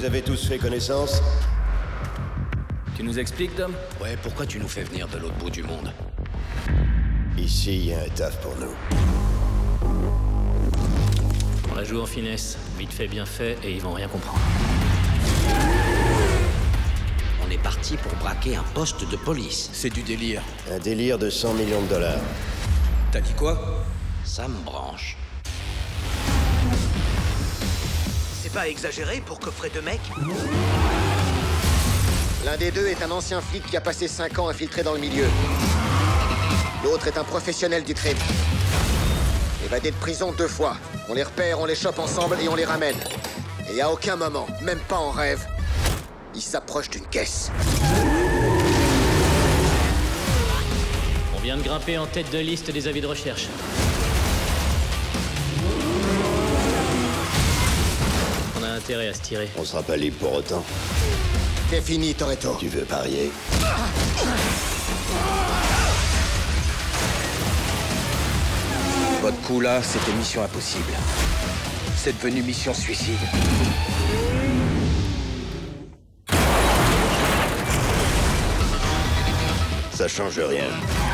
Vous avez tous fait connaissance? Tu nous expliques, Dom? Ouais, pourquoi tu nous fais venir de l'autre bout du monde? Ici, il y a un taf pour nous. On la joue en finesse. Vite fait, bien fait, et ils vont rien comprendre. On est parti pour braquer un poste de police. C'est du délire. Un délire de 100 millions de dollars. T'as dit quoi? Ça me branche. C'est pas exagéré pour coffrer deux mecs? L'un des deux est un ancien flic qui a passé 5 ans infiltré dans le milieu. L'autre est un professionnel du crime. Évadé de prison 2 fois. On les repère, on les chope ensemble et on les ramène. Et à aucun moment, même pas en rêve, ils s'approchent d'une caisse. On vient de grimper en tête de liste des avis de recherche. On a intérêt à se tirer. On sera pas libre pour autant. C'est fini, Toretto. Tu veux parier? Votre coup là, c'était mission impossible. C'est devenu mission suicide. Ça change rien.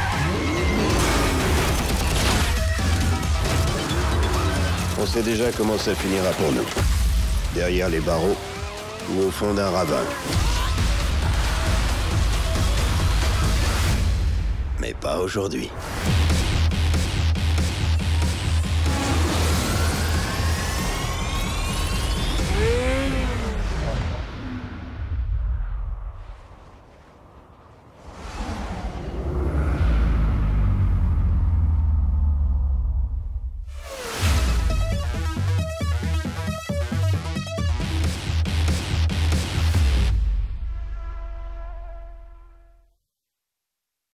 On sait déjà comment ça finira pour nous. Derrière les barreaux ou au fond d'un ravin. Mais pas aujourd'hui.